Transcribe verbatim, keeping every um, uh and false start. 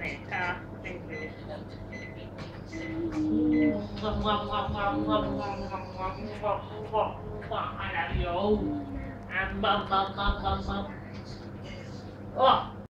uh, English. I love you. Um, bum, bum, bum, bum, bum. Oh.